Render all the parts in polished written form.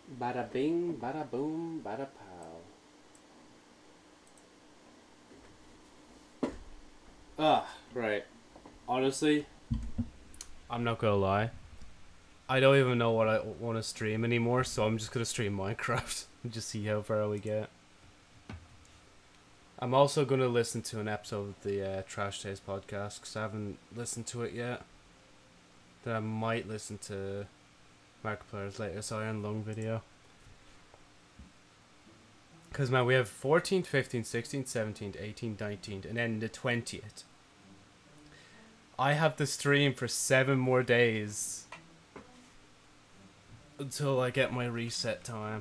Bada bing, bada boom, bada pow. Right. Honestly, I'm not gonna lie. I don't even know what I want to stream anymore, so I'm just gonna stream Minecraft and just see how far we get. I'm also gonna listen to an episode of the Trash Taste podcast because I haven't listened to it yet. Then I might listen to Markiplier's latest Iron Lung video. Because, man, we have 14th, 15th, 16th, 17th, 18th, 19th, and then the 20th. I have the stream for 7 more days until I get my reset time.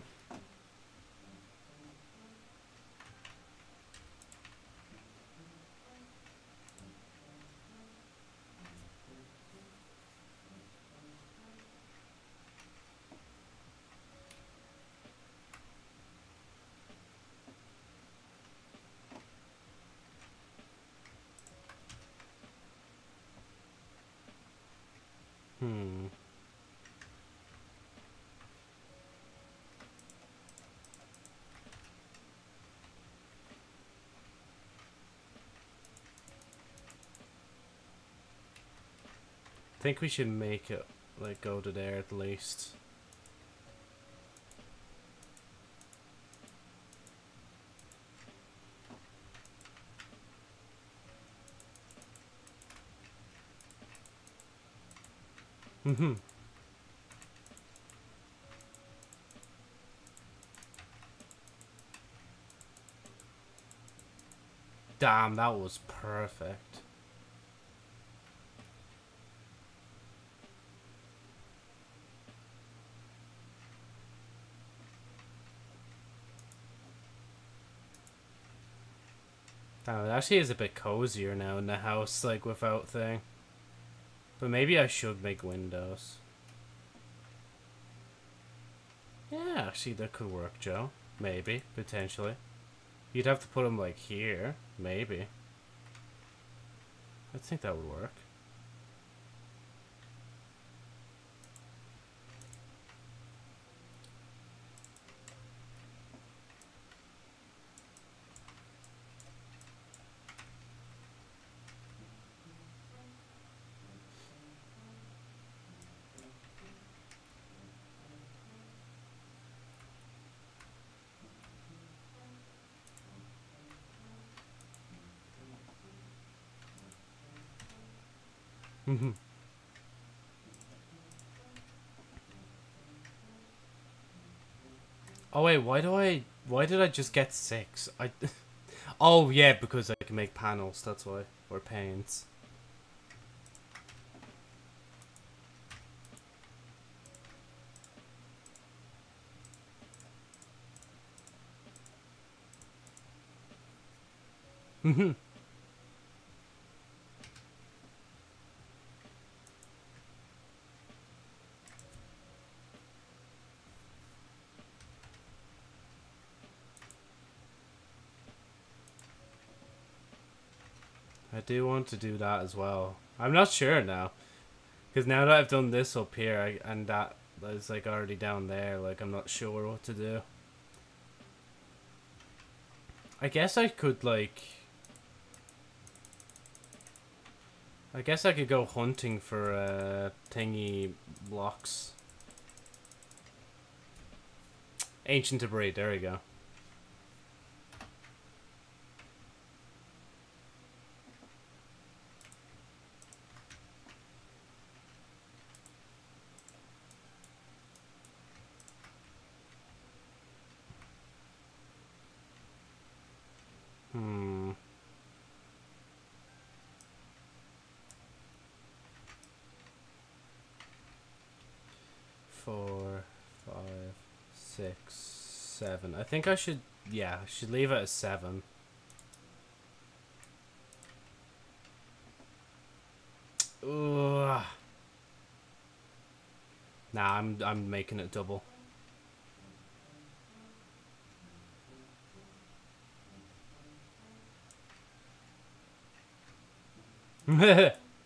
Hmm. I think we should make it, like, go to there at least. Mhm. Damn, that was perfect. Damn, it actually is a bit cozier now in the house, like, without thing. But maybe I should make windows. Yeah, actually, that could work, Joe. Maybe, potentially. You'd have to put them, like, here. Maybe. I think that would work. Mhm. Oh wait, why did I just get 6? Oh yeah, because I can make panels, that's why. Or panes. Mhm. I do want to do that as well. I'm not sure now. Because now that I've done this up here, and that is like already down there, like I'm not sure what to do. I guess I could like... I guess I could go hunting for thingy blocks. Ancient debris, there we go. Hmm. 4, 5, 6, 7. I think I should, yeah, I should leave it at 7. Ugh. Nah, I'm making it double.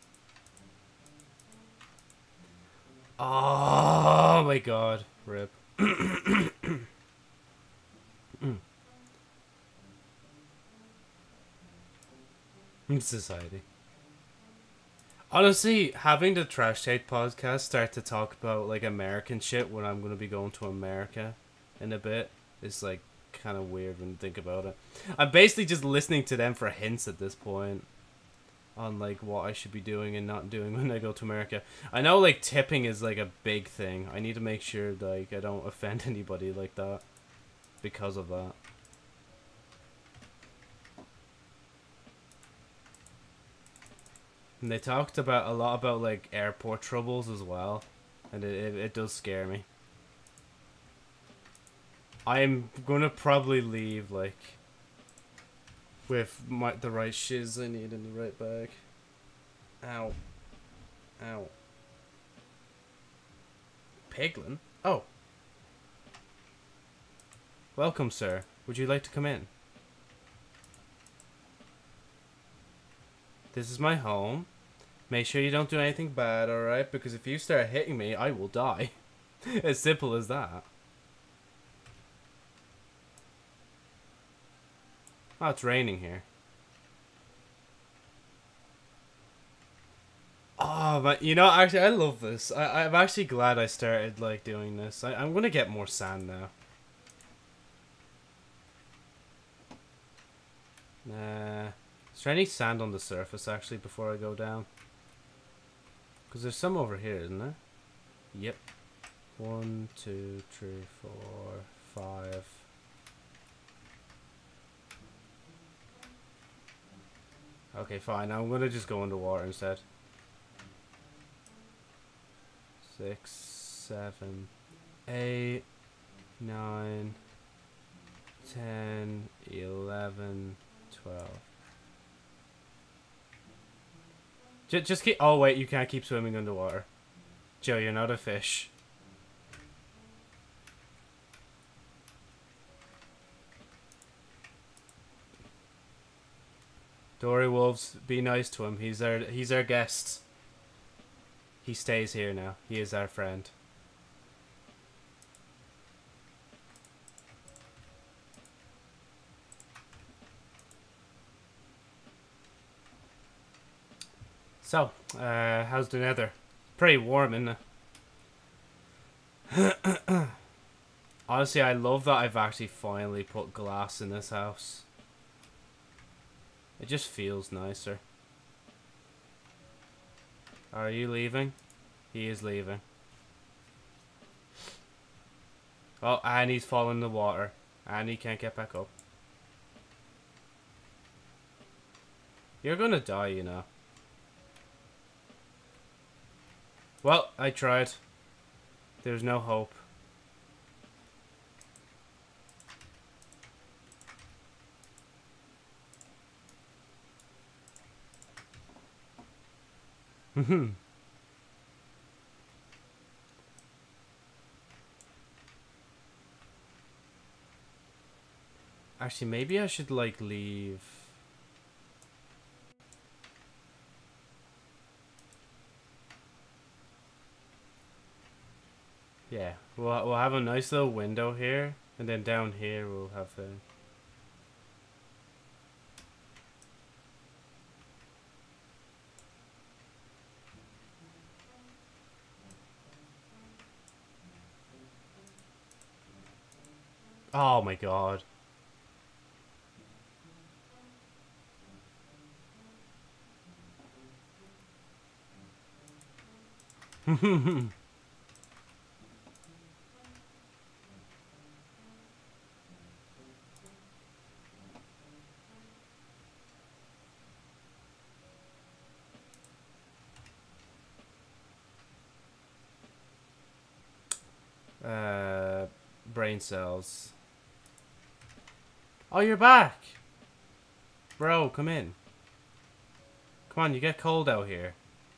Oh my god, rip. Society. Honestly, having the Trash Take podcast start to talk about like American shit when I'm gonna be going to America in a bit is like kind of weird when you think about it. I'm basically just listening to them for hints at this point on like what I should be doing and not doing when I go to America. I know like tipping is like a big thing. I need to make sure like I don't offend anybody like that because of that. And they talked about a lot about like airport troubles as well, and it does scare me. I'm gonna probably leave like with the right shiz I need in the right bag. Ow. Ow. Piglin? Oh. Welcome, sir. Would you like to come in? This is my home. Make sure you don't do anything bad, alright? Because if you start hitting me, I will die. As simple as that. Oh, it's raining here. Oh, but you know, actually, I love this. I'm actually glad I started, like, doing this. I'm gonna get more sand now. Is there any sand on the surface, actually, before I go down? Because there's some over here, isn't there? Yep. 1, 2, 3, 4, 5. Okay, fine. I'm gonna just go underwater instead. 6, 7, 8, 9, 10, 11, 12. Just keep. Oh wait, you can't keep swimming underwater. Joe, you're not a fish. Dory Wolves, be nice to him. He's our guest. He stays here now. He is our friend. So, how's the nether? Pretty warm, isn't it? Honestly, I love that I've actually finally put glass in this house. It just feels nicer. Are you leaving? He is leaving. Oh, and he's fallen in the water. And he can't get back up. You're gonna die, you know. Well, I tried. There's no hope. Actually, maybe I should, like, leave. Yeah, we'll have a nice little window here, and then down here we'll have the... Oh my god. Brain cells. Oh, you're back! Bro, come in. Come on, you get cold out here.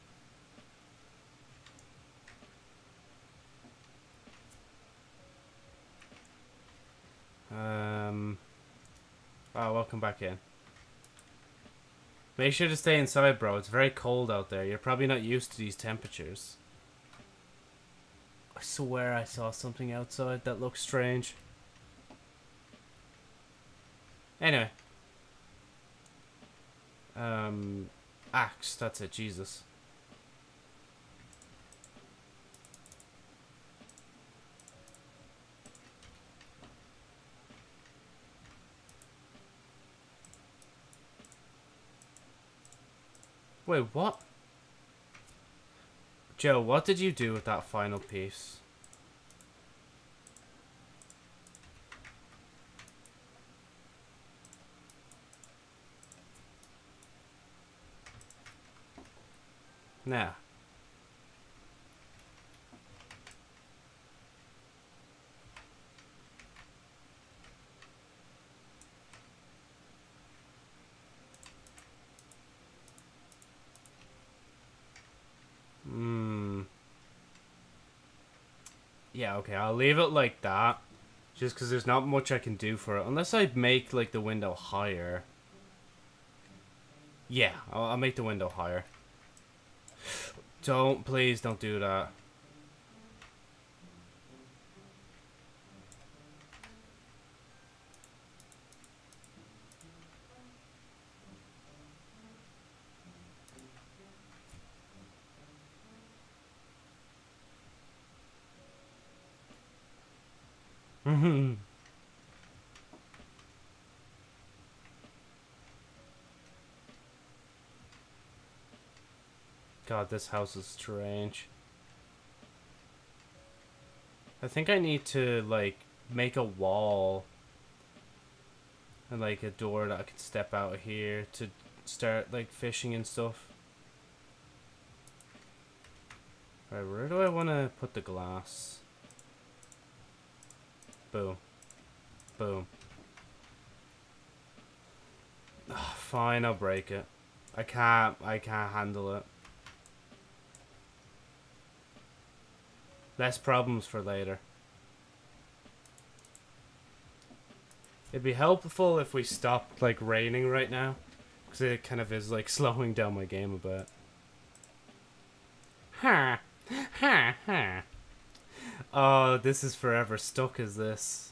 Oh, welcome back in. Make sure to stay inside, bro. It's very cold out there. You're probably not used to these temperatures. I swear I saw something outside that looked strange. Anyway. Axe, that's it, Jesus. Wait, what? Joe, what did you do with that final piece? Nah. Yeah, okay, I'll leave it like that. Just because there's not much I can do for it. Unless I make, like, the window higher. Yeah, I'll make the window higher. Please don't do that. God, this house is strange. I think I need to, like, make a wall. And, like, a door that I can step out of here to start, like, fishing and stuff. Right, where do I want to put the glass? Boom. Boom. Ugh, fine, I'll break it. I can't handle it. Less problems for later. It'd be helpful if we stopped, like, raining right now. Because it kind of is, like, slowing down my game a bit. Ha! Ha! Ha! Oh, this is forever stuck, is this?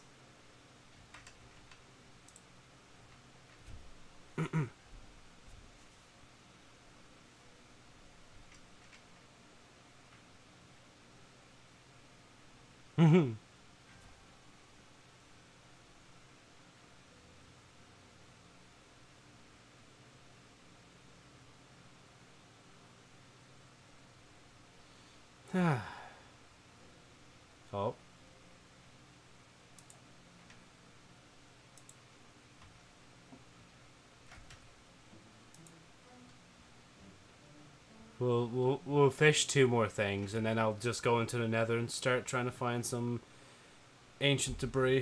Oh. We'll fish 2 more things, and then I'll just go into the Nether and start trying to find some ancient debris.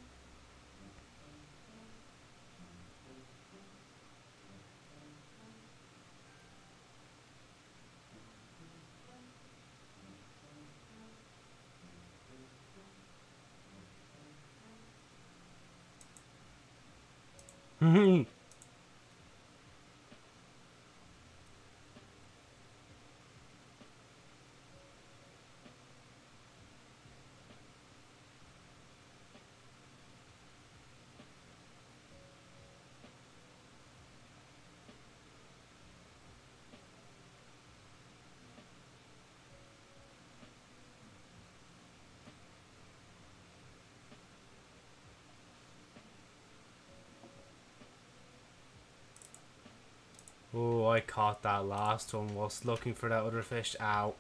Oh, I caught that last one whilst looking for that other fish. Ow.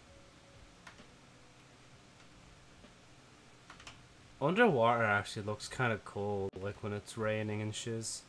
Underwater actually looks kind of cool, like when it's raining and shiz.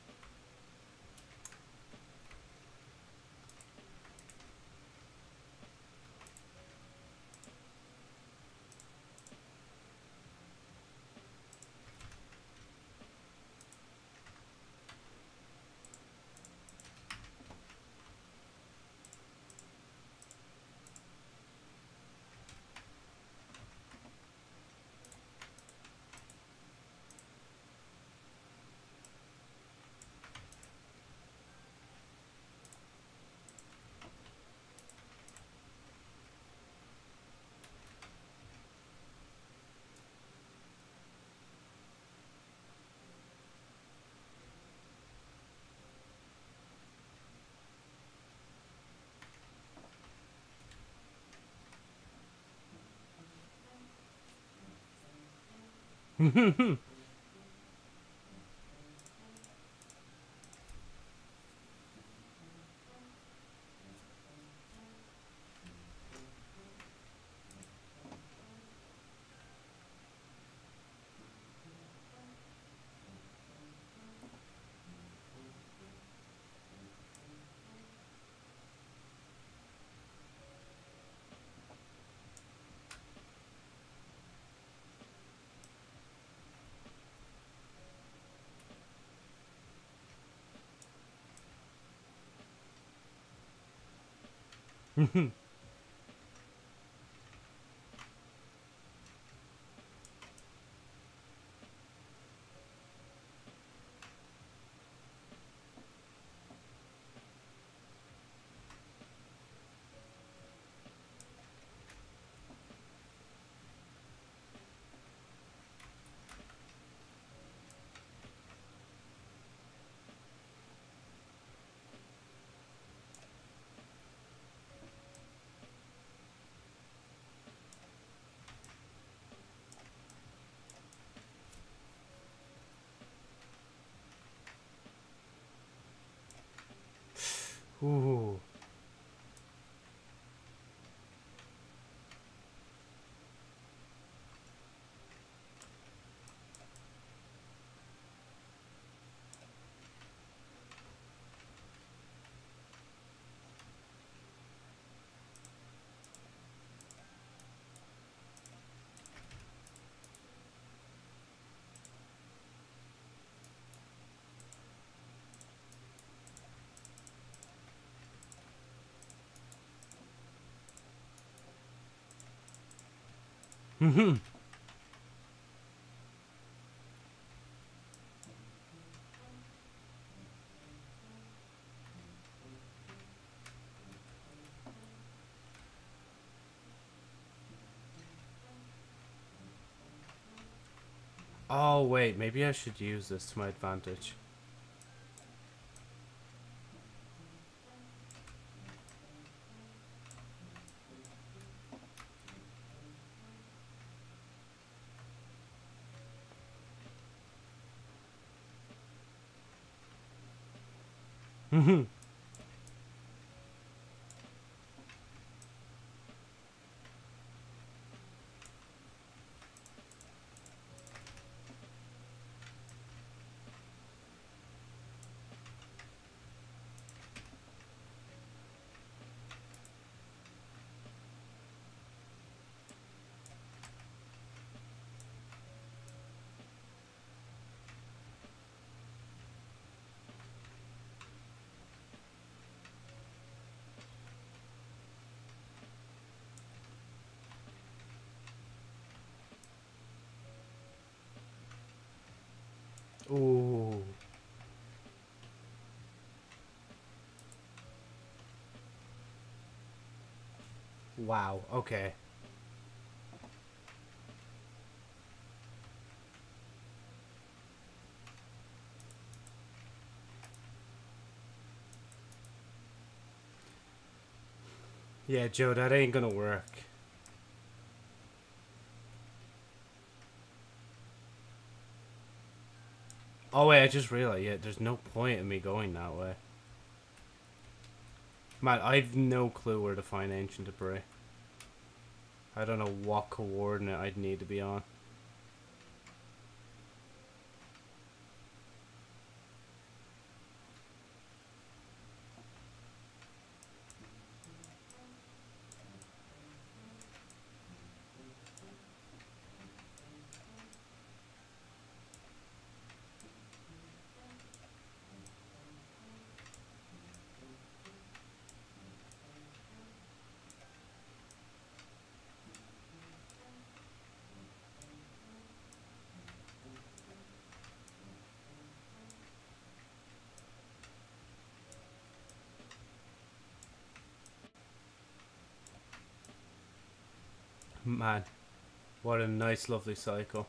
Ooh. Oh wait, maybe I should use this to my advantage. Ooh. Wow, okay. Yeah, Joe, that ain't gonna work. Oh wait, I just realized, yeah, there's no point in me going that way. Man, I've no clue where to find Ancient Debris. I don't know what coordinate I'd need to be on. Man, what a nice, lovely cycle.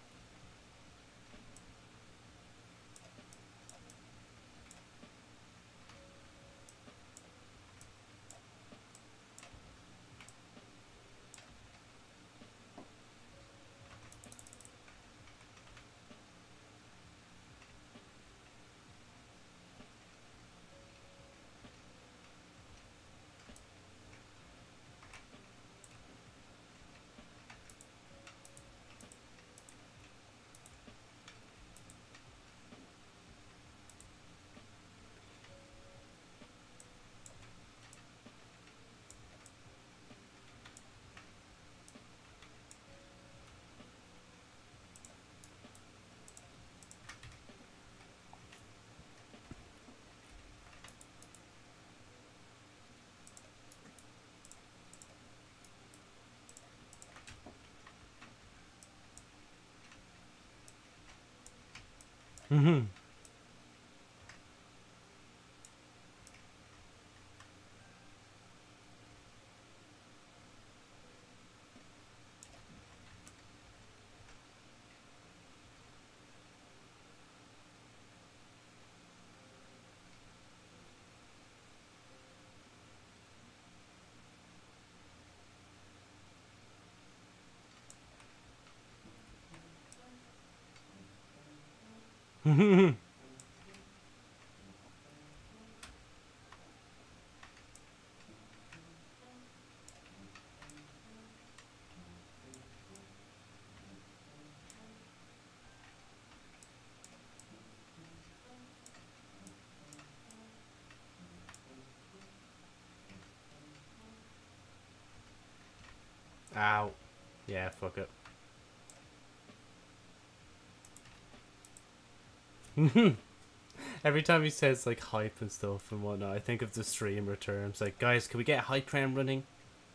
Mhm. Mhm. Ow. Yeah, fuck it. Every time he says like hype and stuff and whatnot, I think of the streamer terms. Like, guys, can we get a hype train running?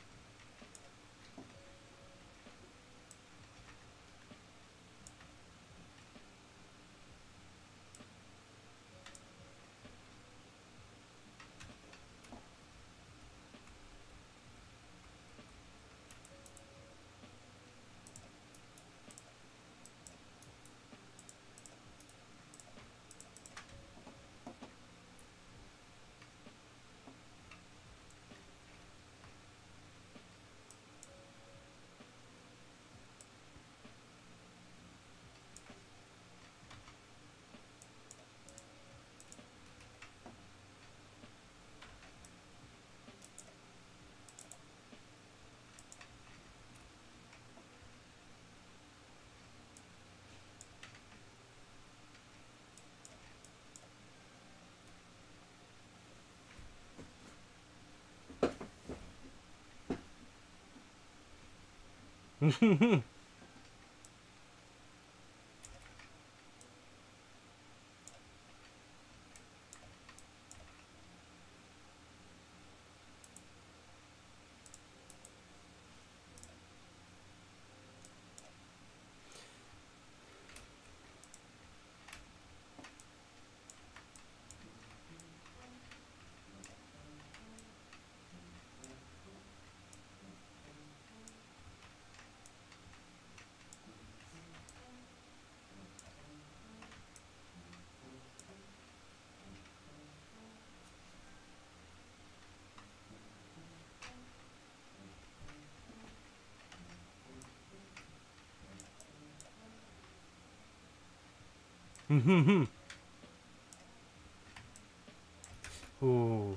Ooh.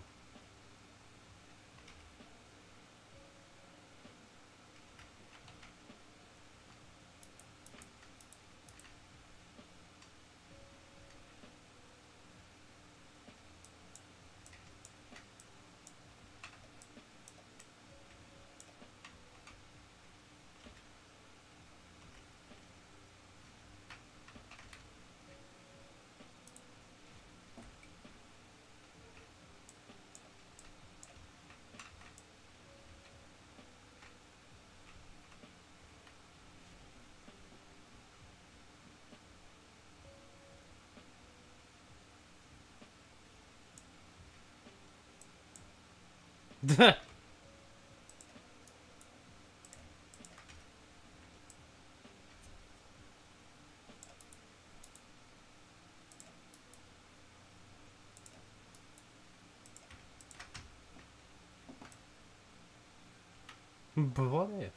But what if?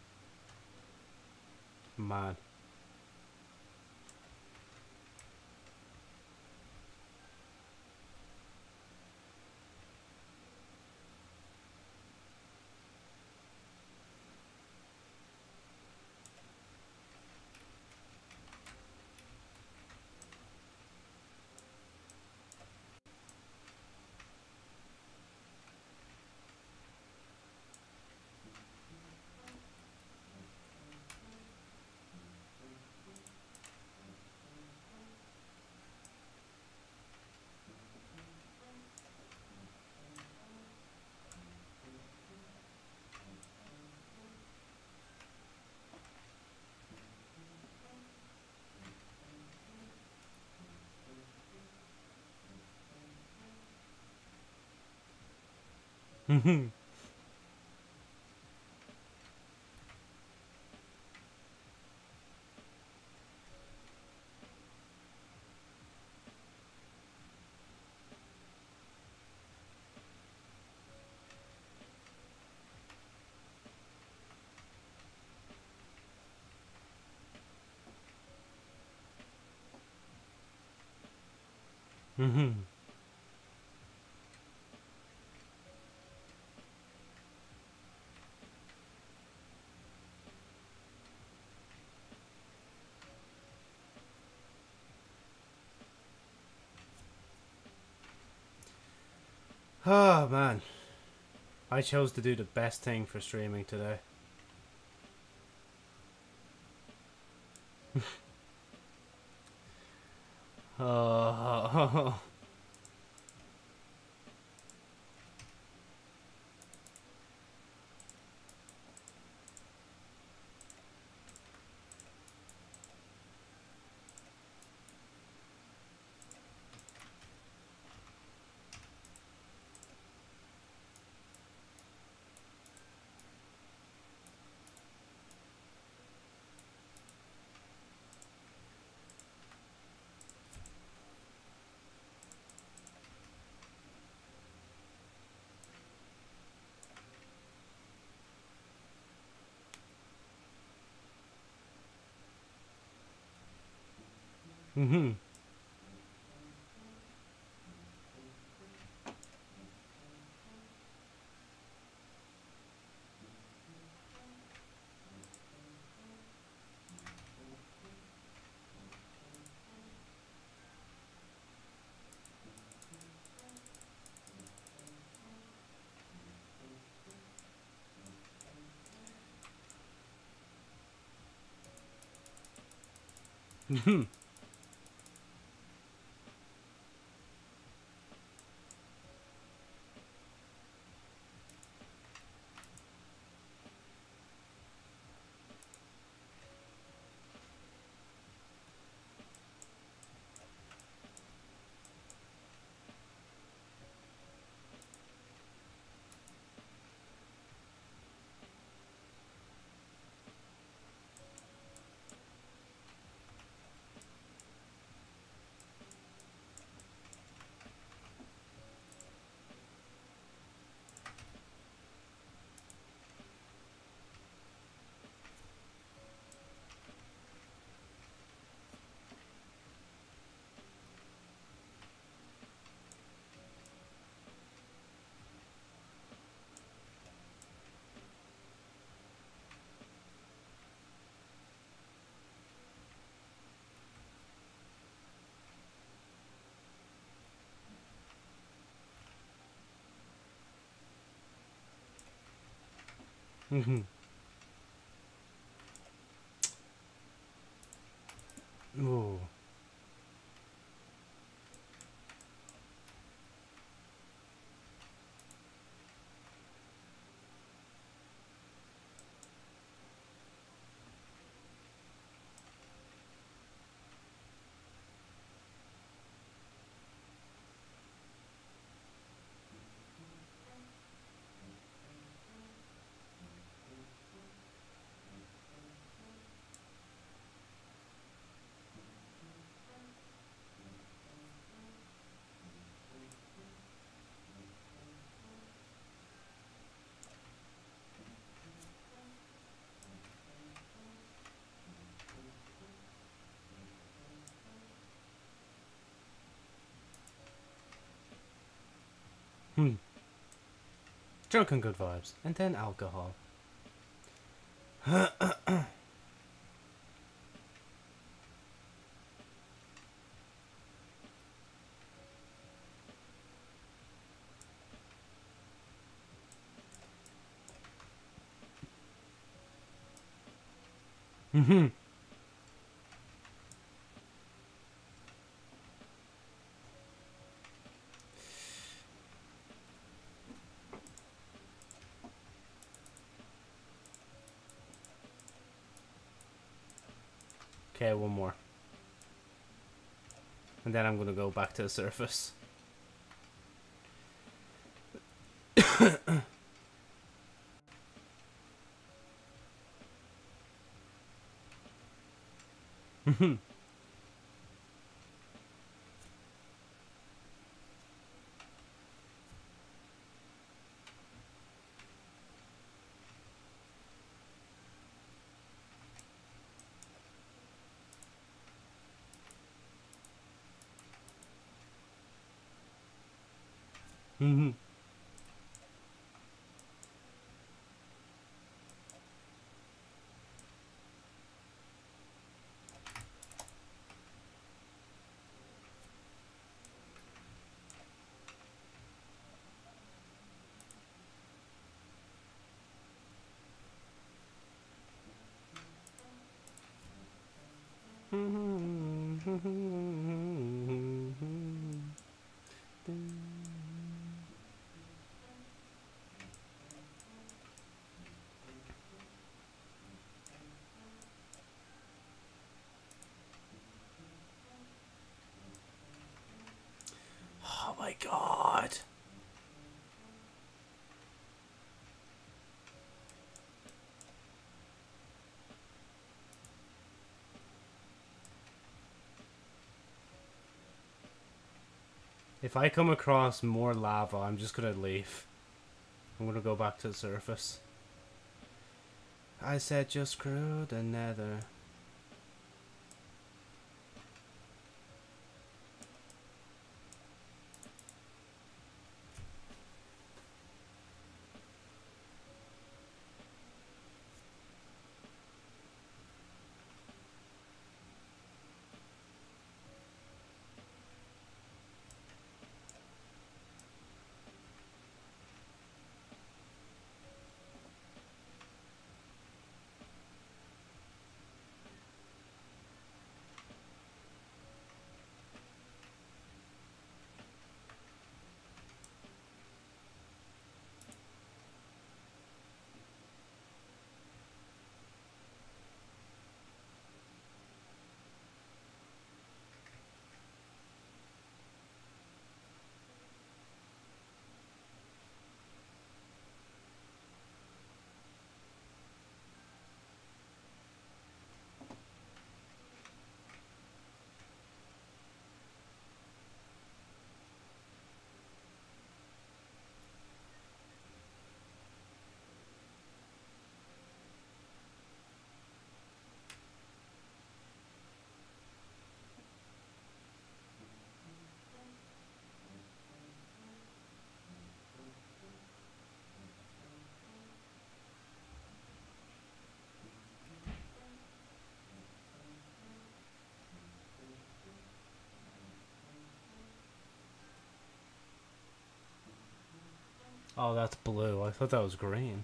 Man. Oh man, I chose to do the best thing for streaming today. Oh. Ooh. Drunk and good vibes, and then alcohol. Okay, one more. And then I'm gonna go back to the surface. Oh my god. If I come across more lava, I'm just gonna leave. I'm gonna go back to the surface. I said just screw the nether. Oh, that's blue. I thought that was green.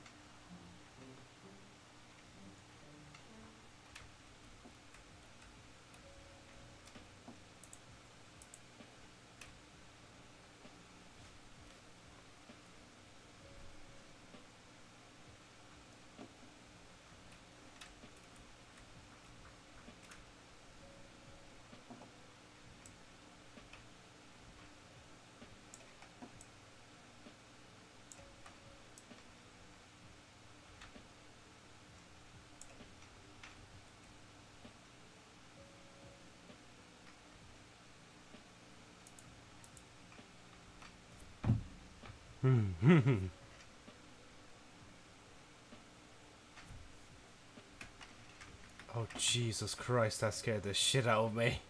Oh, Jesus Christ, that scared the shit out of me.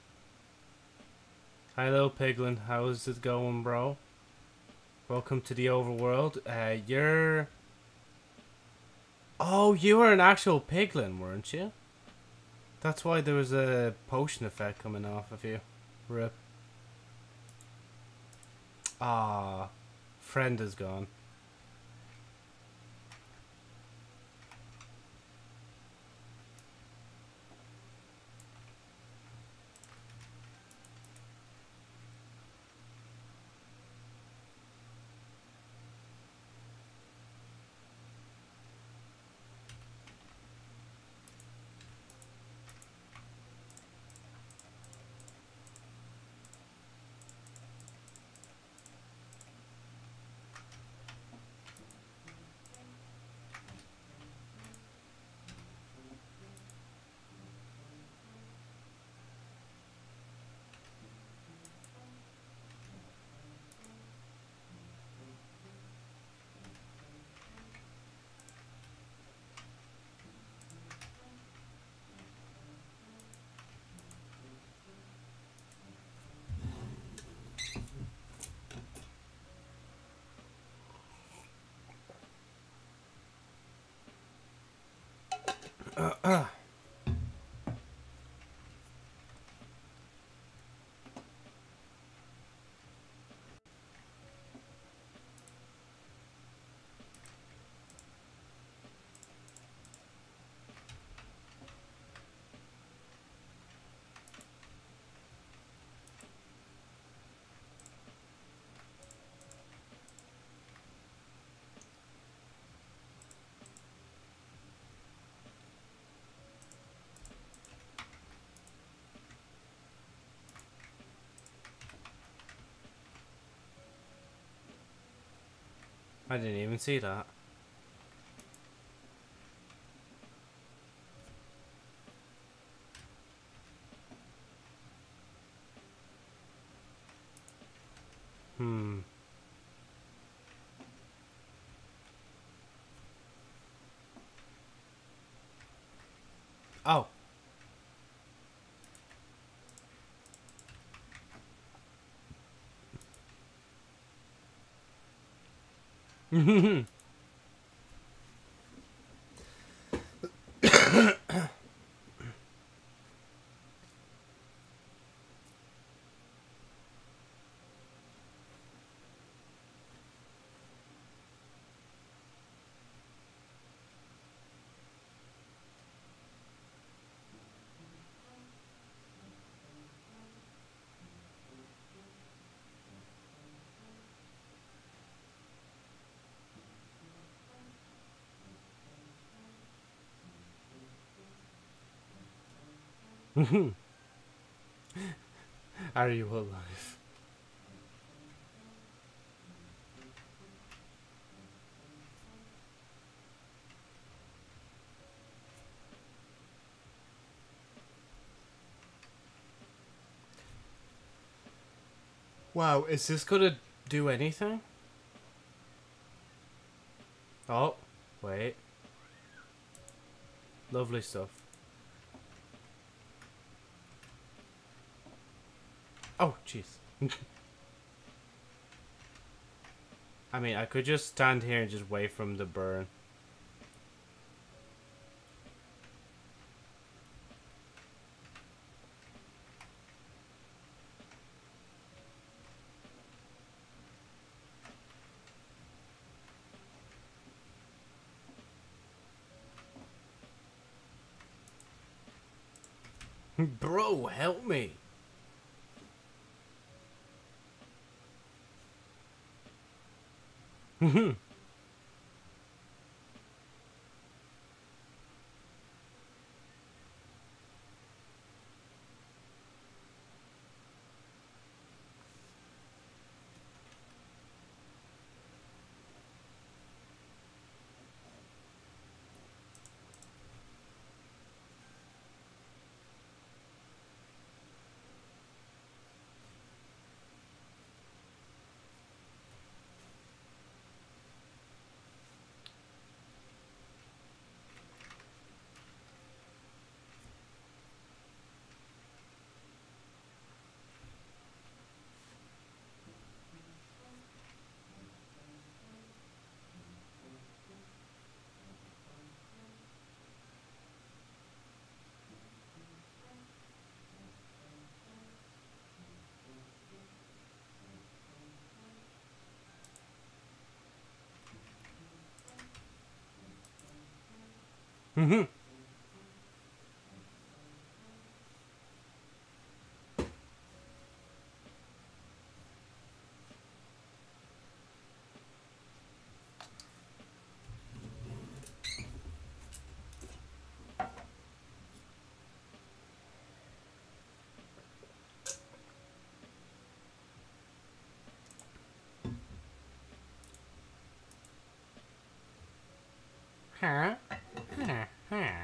Hi, little piglin. How's it going, bro? Welcome to the overworld. You're... Oh, you were an actual piglin, weren't you? That's why there was a potion effect coming off of you. Rip. Ah, friend is gone. I didn't even see that. Hmm. Oh. Are you alive? Wow, is this gonna do anything? Oh, wait. Lovely stuff. Oh, jeez. I mean, I could just stand here and just wait for him to burn. Bro, help me. Huh? Huh? Huh?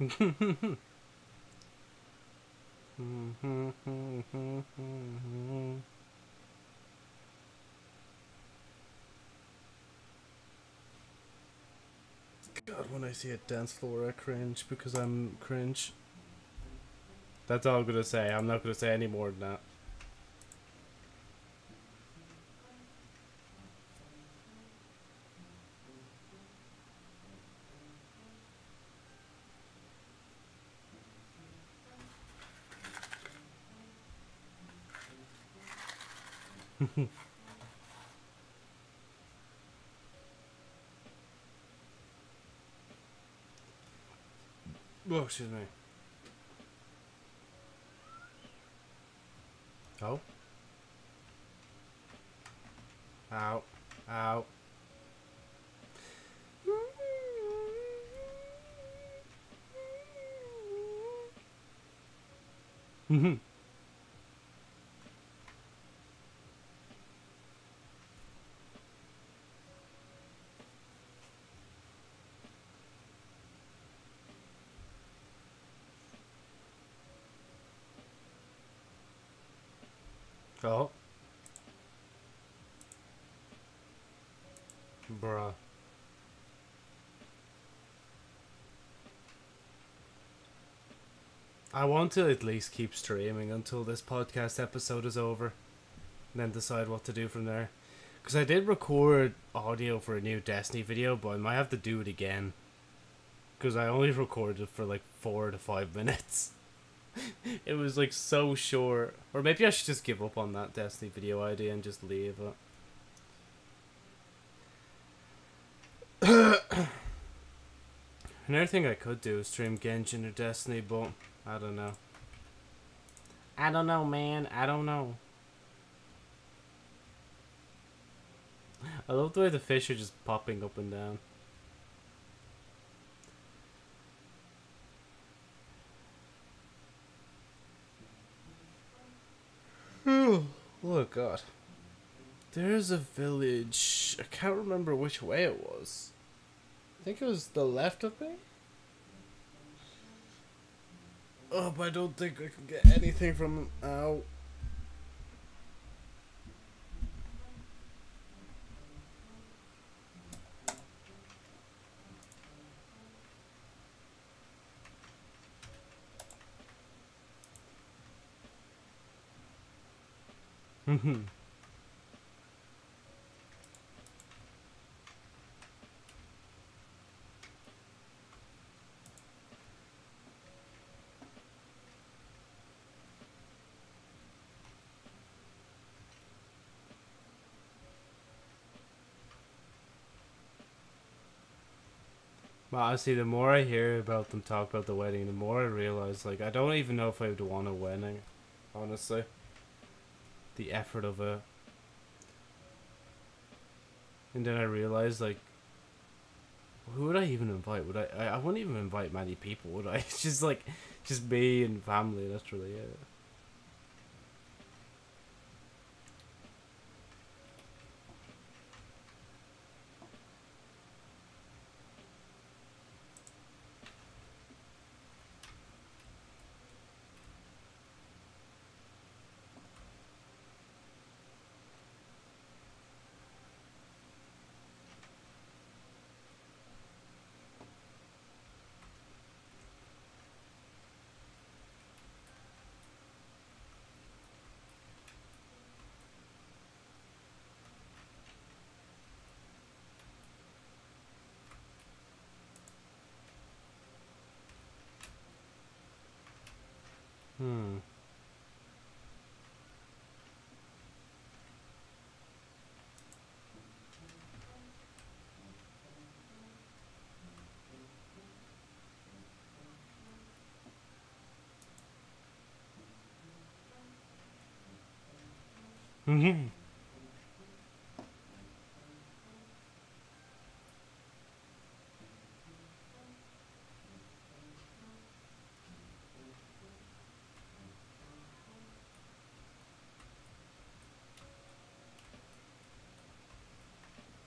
God, when I see a dance floor, I cringe because I'm cringe. That's all I'm gonna say. I'm not gonna say any more than that. Oh, excuse me. Oh. Ow. Ow. Oh. Bruh. I want to at least keep streaming until this podcast episode is over, and then decide what to do from there. Because I did record audio for a new Destiny video, but I might have to do it again. Because I only recorded for like 4 to 5 minutes. It was like so short. Or maybe I should just give up on that Destiny video idea and just leave it. Another thing I could do is stream Genshin or Destiny, but I don't know. I don't know, man. I don't know. I love the way the fish are just popping up and down. Oh god. There's a village. I can't remember which way it was. I think it was the left of me. Oh, but I don't think I can get anything from... Ow. Well, honestly, the more I hear about them talk about the wedding, the more I realize, like, I don't even know if I would want a wedding, honestly. The effort of it. And then I realized, like, who would I even invite? Would I wouldn't even invite many people, would I? It's just, like, just me and family, that's really it. Hmm.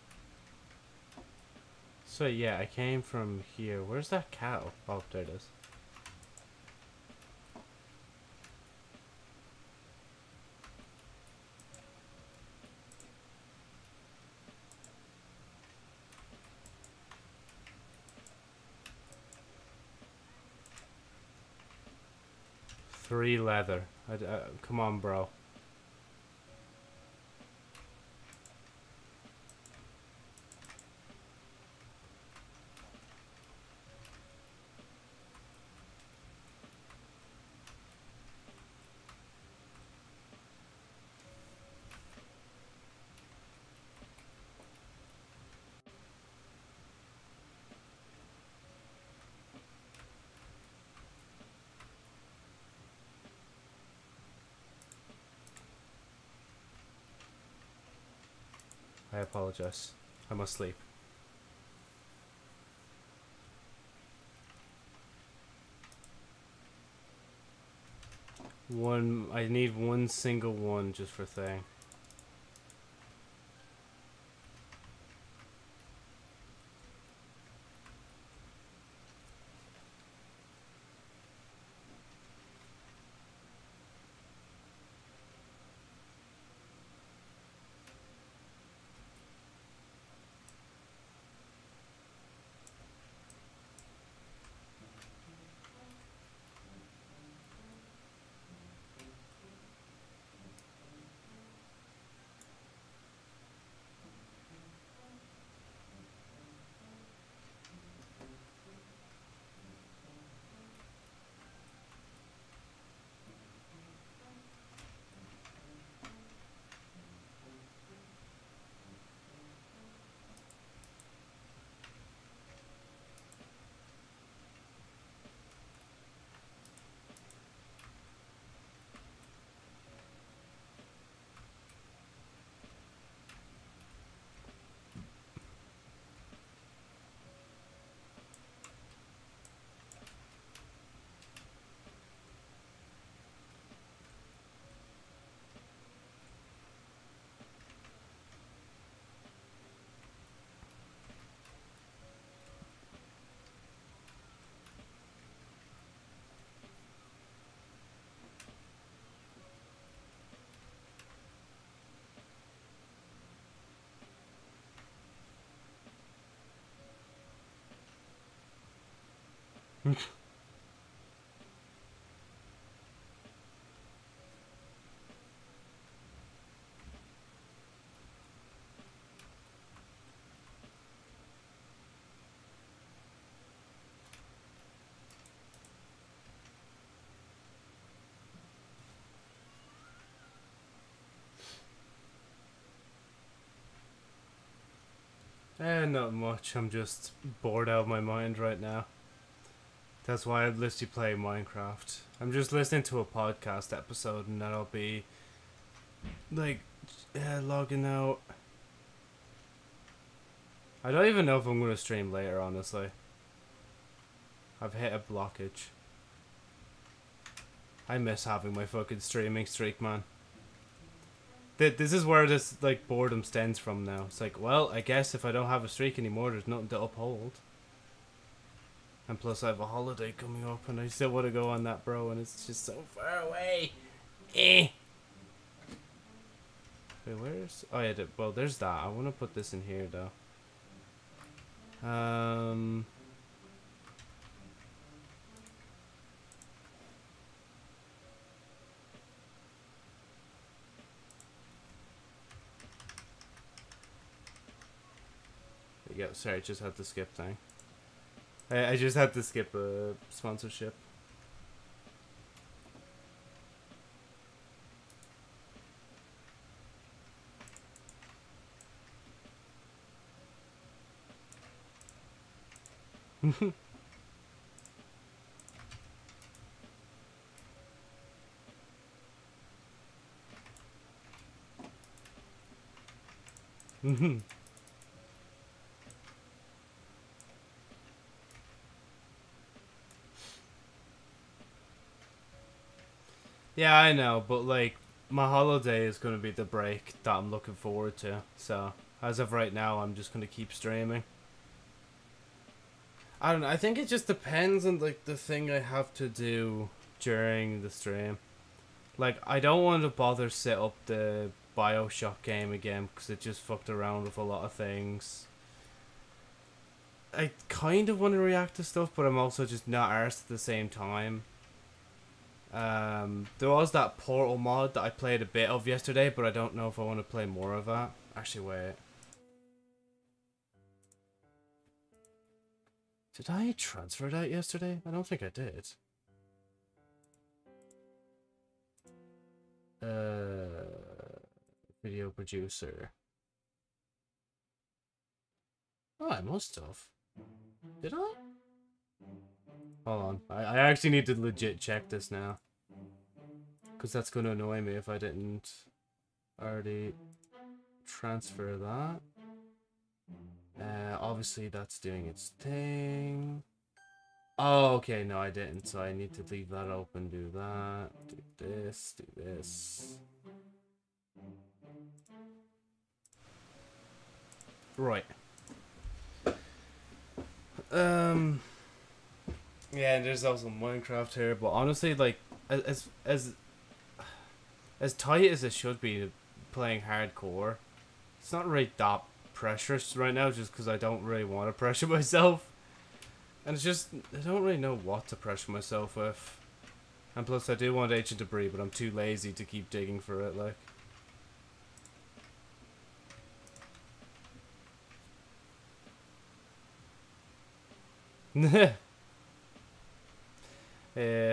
So yeah, I came from here. Where's that cow? Oh, there it is. 3 leather. Come on, bro. I apologize. I must sleep. I need one single one just for thing. Not much. I'm just bored out of my mind right now. That's why I'd literally play Minecraft. I'm just listening to a podcast episode and then I'll be like logging out. I don't even know if I'm gonna stream later, honestly. I've hit a blockage. I miss having my fucking streaming streak, man. This is where this like boredom stems from now. It's like, well, I guess if I don't have a streak anymore, there's nothing to uphold. And plus I have a holiday coming up and I still want to go on that, bro, and it's just so far away. Wait, where's... Oh yeah, well, there's that. I want to put this in here, though. Yeah, sorry, I just had to skip thing. I just had to skip a sponsorship. Yeah, I know, but like my holiday is going to be the break that I'm looking forward to. So, as of right now, I'm just going to keep streaming. I don't know. I think it just depends on like the thing I have to do during the stream. Like, I don't want to bother set up the BioShock game again because it just fucked around with a lot of things. I kind of want to react to stuff, but I'm also just not arsed at the same time. There was that Portal mod that I played a bit of yesterday, but I don't know if I want to play more of that. Actually, wait. Did I transfer that yesterday? I don't think I did. Video producer. Oh, I must have. Did I? Hold on. I actually need to legit check this now. Because that's going to annoy me if I didn't already transfer that. Obviously that's doing its thing. Oh, okay, no I didn't, so I need to leave that open, do that, do this, do this. Right. Yeah, and there's also Minecraft here, but honestly, like, as tight as it should be playing hardcore, it's not really that pressurous right now, just because I don't really want to pressure myself. And it's just, I don't really know what to pressure myself with. And plus, I do want ancient debris, but I'm too lazy to keep digging for it, like. Yeah.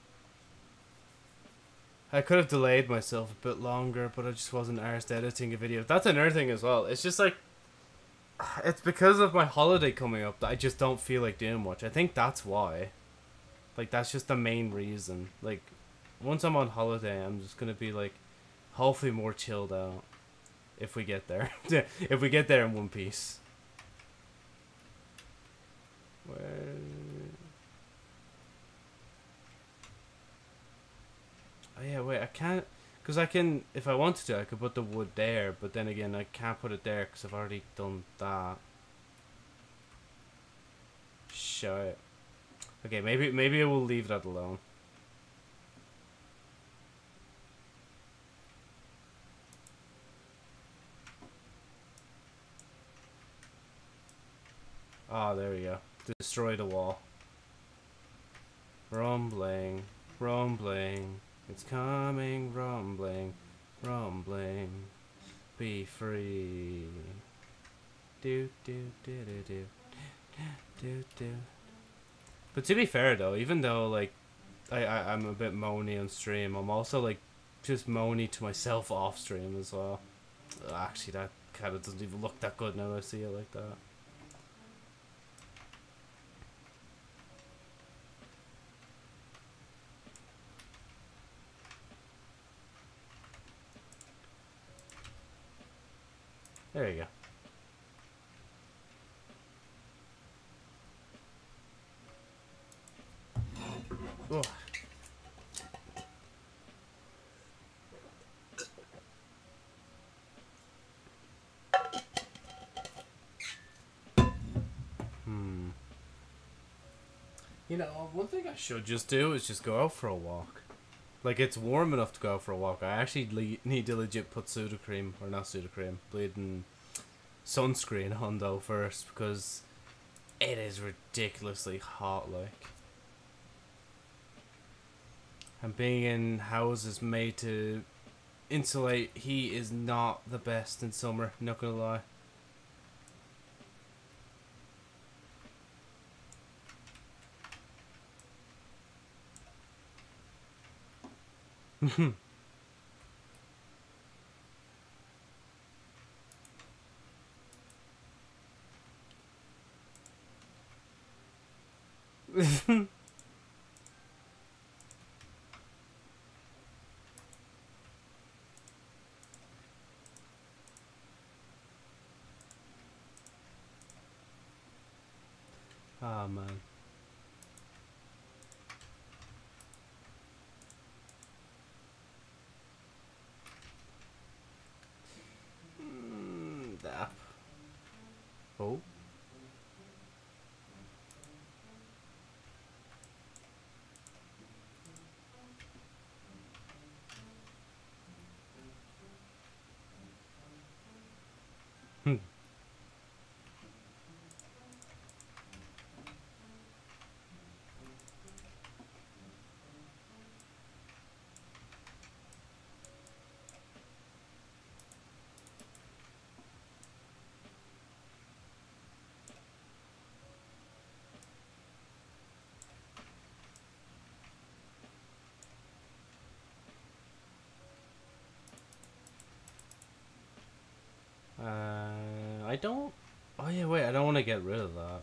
I could have delayed myself a bit longer, but I just wasn't arsed editing a video. That's another thing as well. It's just like, it's because of my holiday coming up that I just don't feel like doing much. I think that's why. Like, that's just the main reason. Like, once I'm on holiday, I'm just gonna be like, hopefully more chilled out. If we get there. If we get there in one piece. Where... Oh yeah, wait, I can't... Because I can... If I wanted to, I could put the wood there, but then again, I can't put it there because I've already done that. Shit. Okay, maybe I will leave that alone. Ah, there we go. Destroy the wall. Rumbling, rumbling. It's coming, rumbling, rumbling. Be free. Do do do do do do do. But to be fair though, even though like I'm a bit moany on stream, I'm also like just moany to myself off stream as well. Actually, that kind of doesn't even look that good now that I see it like that. There you go. Ugh. You know, one thing I should just do is just go out for a walk. Like, it's warm enough to go out for a walk. I actually need to legit put Sudocreme, or not Sudocreme, bleeding sunscreen on though first, because it is ridiculously hot, like. And being in houses made to insulate heat is not the best in summer, not gonna lie. Ah, man. That. Oh. I don't... Oh yeah, wait, I don't want to get rid of that.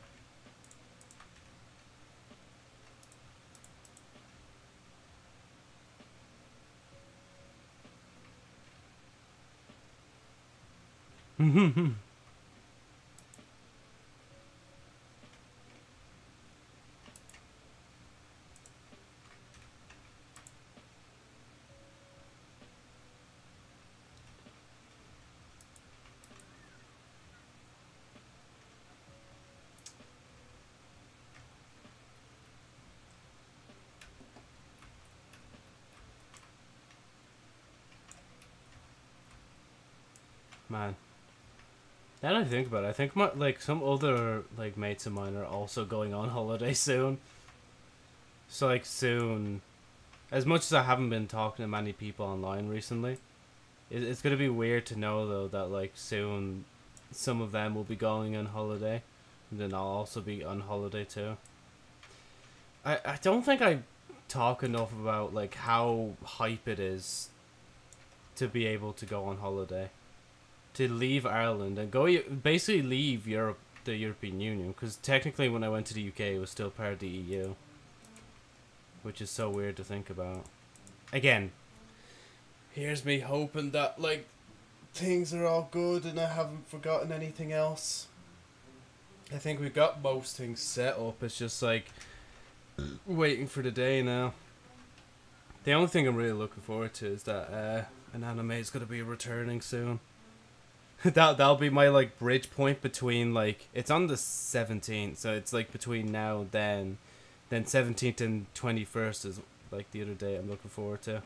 Man. Now that I think about it, I think like some other like mates of mine are also going on holiday soon. So like soon, as much as I haven't been talking to many people online recently, it's gonna be weird to know though that like soon, some of them will be going on holiday, and then I'll also be on holiday too. I don't think I talk enough about like how hype it is to be able to go on holiday, to leave Ireland and go basically leave Europe, the European Union, because technically when I went to the UK it was still part of the EU, which is so weird to think about. Again, here's me hoping that like things are all good and I haven't forgotten anything else. I think we've got most things set up. It's just like waiting for the day now. The only thing I'm really looking forward to is that an anime is gonna be returning soon. That'll be my like bridge point between like it's on the 17th, so it's like between now and then 17th and 21st is like the other day I'm looking forward to.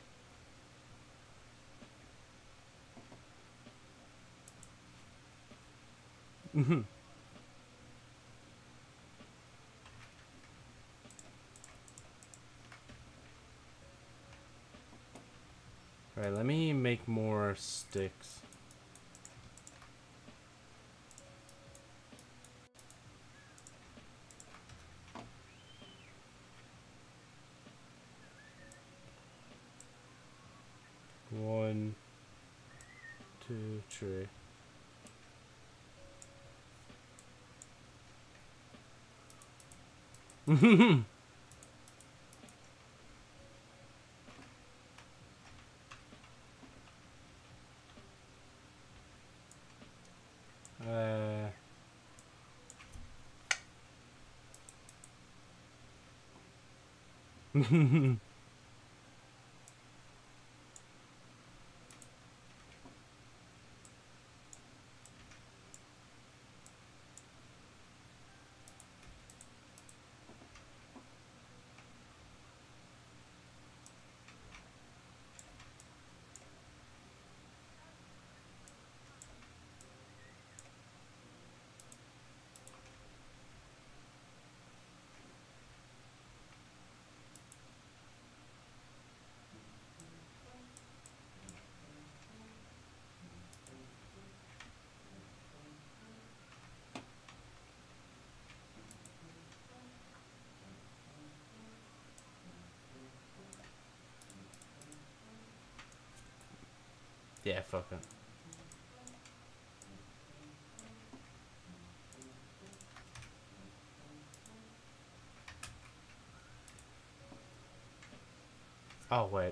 Mhm. Right, let me make more sticks. One, two, three. uh, yeah, fuck it. Oh wait.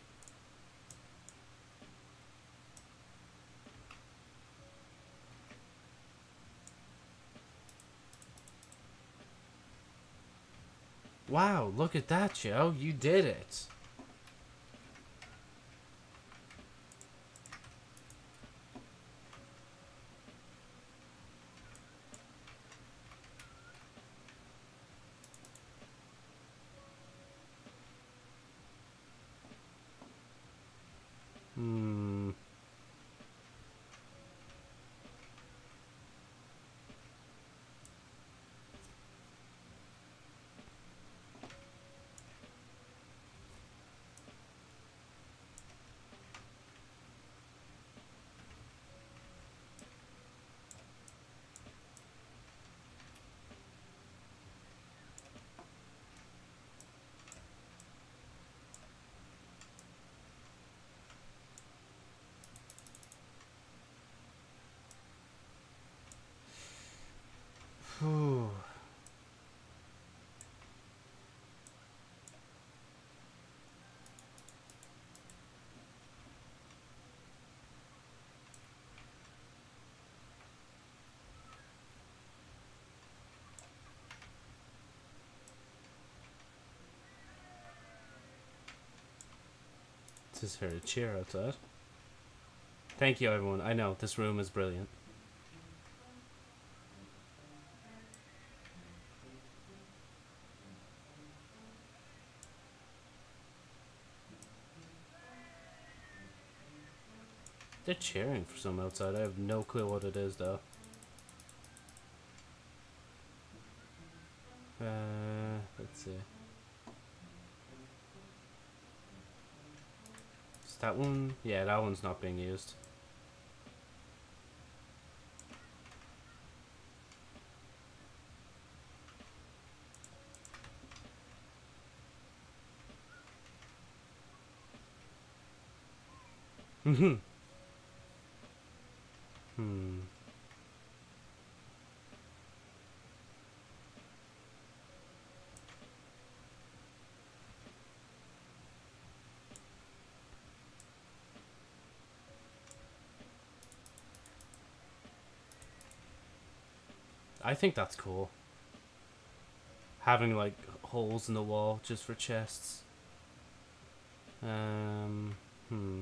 Wow, look at that, Joe. You did it. Hmm. Just heard a cheer outside. Thank you, everyone. I know, this room is brilliant. They're cheering for some outside. I have no clue what it is, though. Let's see. Is that one? Yeah, that one's not being used. Hmm. I think that's cool. Having like holes in the wall just for chests. Hmm.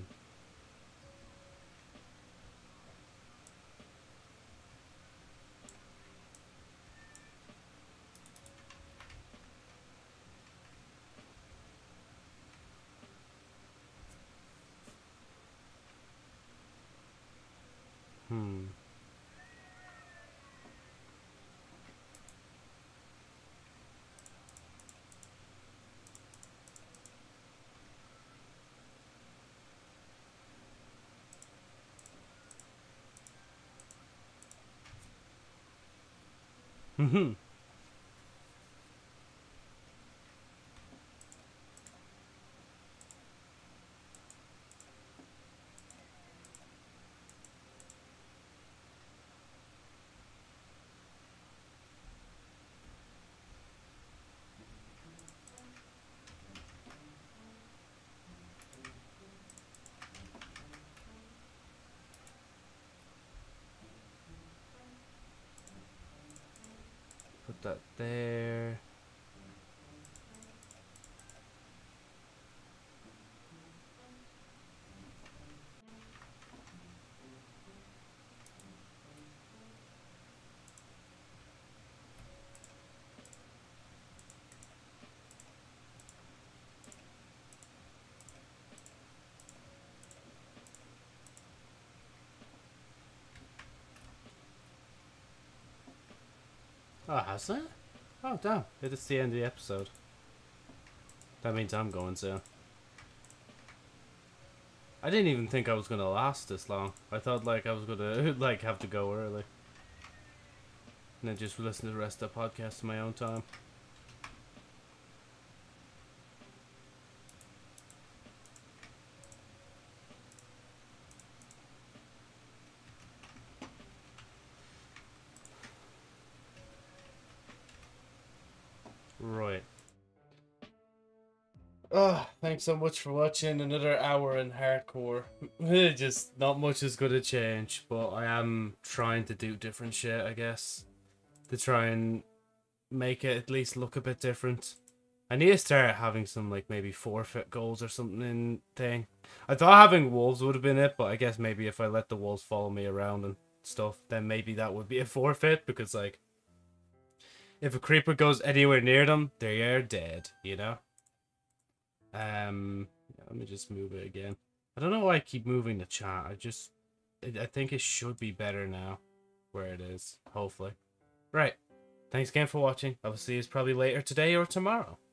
Hmm. Put that there. Oh, has it? Oh, damn. It's the end of the episode. That means I'm going soon. I didn't even think I was gonna last this long. I thought like I was gonna like have to go early. And then just listen to the rest of the podcast in my own time. Right. Oh, thanks so much for watching another hour in hardcore. Just not much is gonna change, but I am trying to do different shit, I guess. To try and make it at least look a bit different. I need to start having some like maybe forfeit goals or something in thing. I thought having wolves would have been it, but I guess maybe if I let the wolves follow me around and stuff, then maybe that would be a forfeit, because like if a creeper goes anywhere near them, they are dead, you know? Let me just move it again. I don't know why I keep moving the chat. I think it should be better now where it is, hopefully. Right. Thanks again for watching. I will see you probably later today or tomorrow.